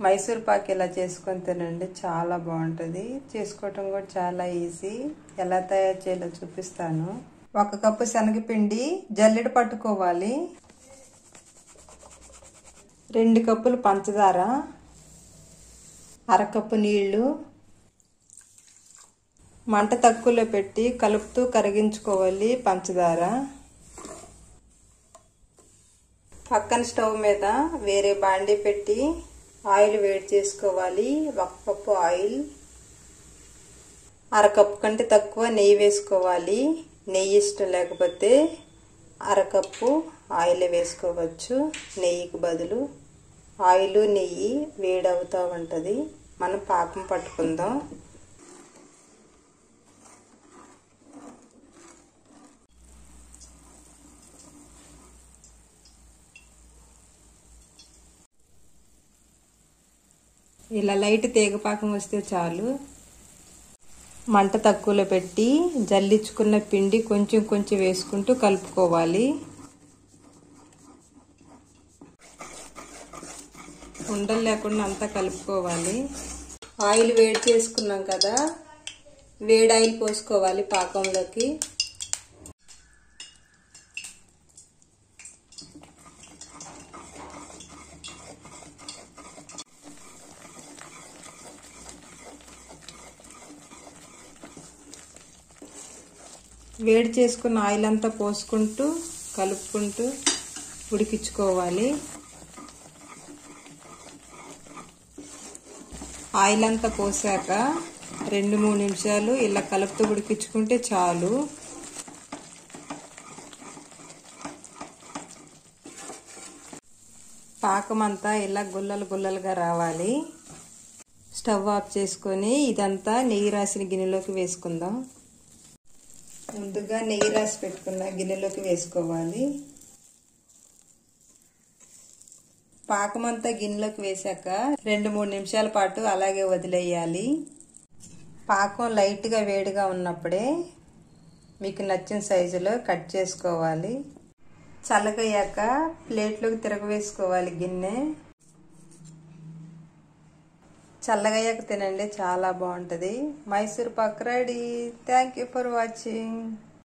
మైసూర్ పాక్ ఇలా చేసుకొని తినండి, చాలా బాగుంటుంది. చేసుకోవటం కూడా చాలా ఈజీ. ఎలా తయారు చేయాలో చూపిస్తాను. 1 కప్పు శనగపిండి జల్లెడ పట్టుకోవాలి. 2 కప్పులు పంచదార, 1/2 కప్పు నీళ్లు. మంట తక్కువలో పెట్టి కలుపుతూ కరిగించుకోవాలి పంచదార. పక్కన స్టవ్ మీద వేరే బాండీ పెట్టి ఆయిల్ వేడి చేసుకోవాలి. 1 కప్పు ఆయిల్, 1/2 కప్పు కంటే తక్కువ నెయ్యి వేసుకోవాలి. నెయ్యి ఇష్టం లేకపోతే 1/2 కప్పు ఆయిల్ వేసుకోవచ్చు నెయ్యికి బదులు. ఆయిల్ నెయ్యి వేడి అవుతూ ఉంటుంది. మనం పాకం పట్టుకుందాం. ఇలా లైట్ తీగపాకం వస్తే చాలు. మంట తక్కువలో పెట్టి జల్లించుకున్న పిండి కొంచెం కొంచెం వేసుకుంటూ కలుపుకోవాలి. ఉండలు లేకుండా అంతా కలుపుకోవాలి. ఆయిల్ వేడి చేసుకున్నాం కదా, వేడి ఆయిల్ పోసుకోవాలి పాకంలోకి. వేడి చేసుకున్న ఆయిల్ అంతా పోసుకుంటూ కలుపుకుంటూ ఉడికించుకోవాలి. ఆయిల్ అంతా పోసాక 2-3 నిమిషాలు ఇలా కలుపుతూ ఉడికించుకుంటే చాలు. పాకం అంతా ఇలా గుల్లలు గుల్లలుగా రావాలి. స్టవ్ ఆఫ్ చేసుకొని ఇదంతా నెయ్యి రాసిన గిన్నెలోకి వేసుకుందాం. ముందుగా నెయ్యి రాసి పెట్టుకున్న గిన్నెలోకి వేసుకోవాలి. పాకం అంతా గిన్నెలోకి వేసాక 2-3 నిమిషాల పాటు అలాగే వదిలేయాలి. పాకం లైట్గా వేడిగా ఉన్నప్పుడే మీకు నచ్చిన సైజులో కట్ చేసుకోవాలి. చల్లగయ్యాక ప్లేట్లోకి తిరగవేసుకోవాలి గిన్నె. చల్లగయ్యాక తినండి, చాలా బాగుంటుంది. Mysore pak ready. Thank you for watching.